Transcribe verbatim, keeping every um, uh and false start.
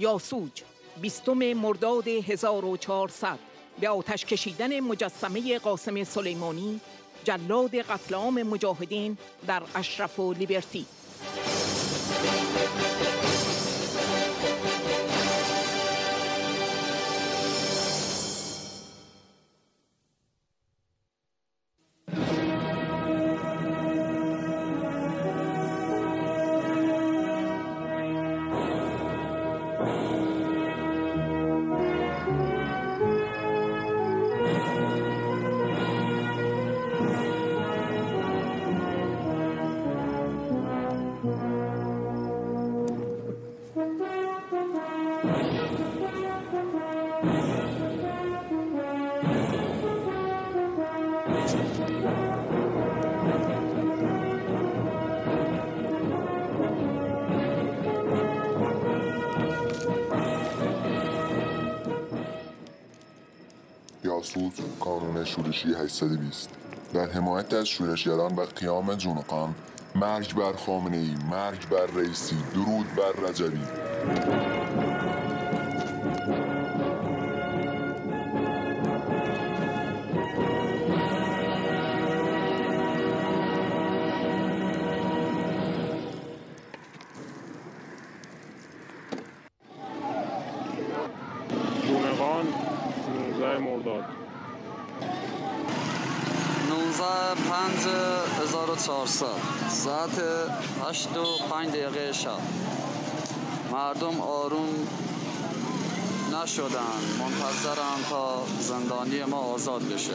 یاسوج بیستم مرداد هزار و چهارصد به آتش کشیدن مجسمه قاسم سلیمانی، جلاد قتل عام مجاهدین در اشرف و لیبرتی. یاسوج کانون شورشی هشتصد و بیست در حمایت از شورشگران و قیام جونقان. مرگ بر خامنه ای، مرگ بر رئیسی، درود بر رجبی. جونقان نوزده مرداد نوزده پنج هزار و چهارصد ساعت هشت و پنج دقیقه شب. مردم آروم نشدن، منتظرن تا زندانی ما آزاد بشه.